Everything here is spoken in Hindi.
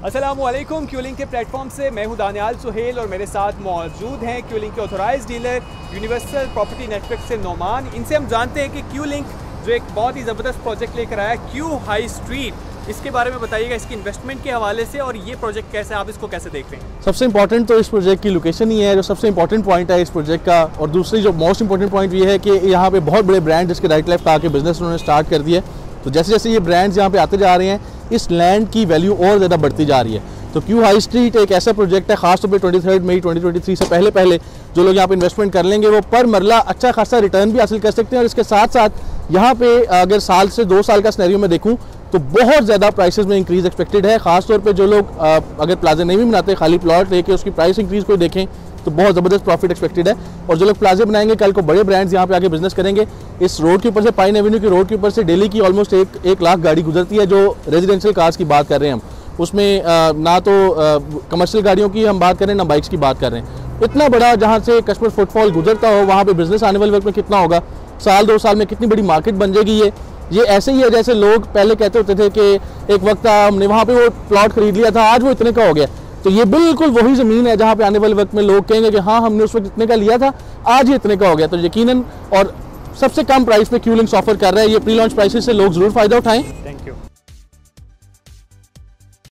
अस्सलामुअलैकुम। क्यूलिंक के प्लेटफॉर्म से मैं हूं दानियाल सुहेल और मेरे साथ मौजूद हैं क्यूलिंक के authorised dealer universal property network से नोमान। इनसे हम जानते हैं कि क्यूलिंक जो एक बहुत ही ज़बरदस्त प्रोजेक्ट लेकर आया क्यू हाई स्ट्रीट, इसके बारे में बताइएगा, इसकी इन्वेस्टमेंट के हवाले से, और ये प्रोजेक्ट कैसे, आप इसको कैसे देख रहे हैं? सबसे इंपॉर्टेंट तो इस प्रोजेक्ट की लोकेशन ही है, जो सबसे इंपॉर्टेंट पॉइंट है इस प्रोजेक्ट का। और दूसरी जो मोस्ट इंपॉर्टेंट पॉइंट ये है कि यहाँ पे बहुत बड़े ब्रांड इसके राइट लेफ्ट आके बिजनेस उन्होंने स्टार्ट कर दिया। तो जैसे जैसे ये ब्रांड्स यहाँ पे आते जा रहे हैं, इस लैंड की वैल्यू और ज़्यादा बढ़ती जा रही है। तो क्यू हाई स्ट्रीट एक ऐसा प्रोजेक्ट है, खासतौर पे 23 मई 2023 से पहले जो लोग यहाँ पे इन्वेस्टमेंट कर लेंगे वो पर मरला अच्छा खासा रिटर्न भी हासिल कर सकते हैं। और इसके साथ साथ यहाँ पे अगर साल से 2 साल का सिनेरियो में देखूँ तो बहुत ज़्यादा प्राइसेस में इंक्रीज़ एक्सपेक्टेड है। खासतौर पे जो लोग अगर प्लाजे नहीं भी बनाते, खाली प्लॉट लेके उसकी प्राइस इंक्रीज़ को देखें तो बहुत ज़बरदस्त प्रॉफिट एक्सपेक्टेड है। और जो लोग प्लाजे बनाएंगे, कल को बड़े ब्रांड्स यहाँ पे आके बिजनेस करेंगे। इस रोड के ऊपर से, पाइन एवेन्यू की रोड के ऊपर से डेली की ऑलमोस्ट एक लाख गाड़ी गुजरती है। जो रेजिडेंशियल कार्स की बात कर रहे हैं हम, उसमें ना तो कमर्शियल गाड़ियों की हम बात करें, ना बाइक्स की बात कर रहे हैं। इतना बड़ा जहाँ से कस्टमर फुटफॉल गुजरता हो, वहाँ पे बिजनेस आने वाले वक्त में कितना होगा, साल 2 साल में कितनी बड़ी मार्केट बन जाएगी। ये ऐसे ही है जैसे लोग पहले कहते होते थे कि एक वक्त हमने वहाँ पे वो प्लॉट खरीद लिया था, आज वो इतने का हो गया। तो ये बिल्कुल वही ज़मीन है जहाँ पे आने वाले वक्त में लोग कहेंगे कि हाँ, हमने उस वक्त इतने का लिया था, आज ये इतने का हो गया। तो यकीनन और सबसे कम प्राइस पे क्यूलिंक ऑफर कर रहा है। ये प्री लॉन्च प्राइसेस से लोग ज़रूर फ़ायदा उठाएं।